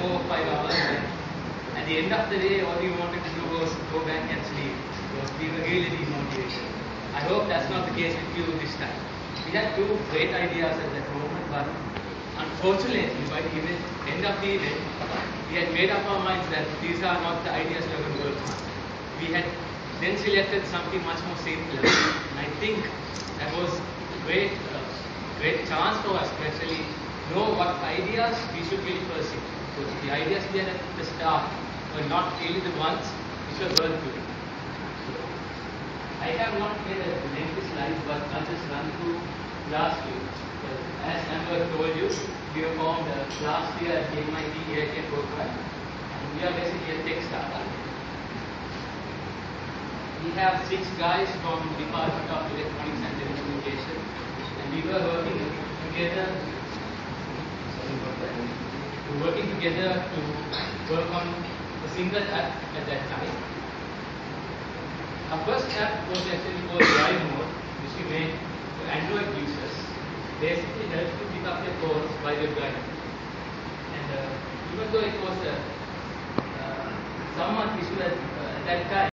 4 or 5 hours, and at the end of the day, all we wanted to do was go back and sleep because we were really demotivated. I hope that's not the case with you this time. We had two great ideas at that moment, but unfortunately, by the end of the event, we had made up our minds that these are not the ideas we are going to work on. We had then selected something much more simpler. And I think that was a great chance for us to actually know what ideas we should really pursue. So the ideas we had at the start were not really the ones which were worth doing. So I have not made a lengthy slide, but I'll just run through GlassCUBE. As Amber told you, we were formed last year at the MIT EIT program, and we are basically a tech startup. We have 6 guys from the Department of Electronics and Telecommunication, and we were working together. To work on a single app at that time. Our first app was actually called Drive Mode, which we made for Android users. Basically helps to pick up their calls while you're driving. And even though it was a somewhat issue at that time,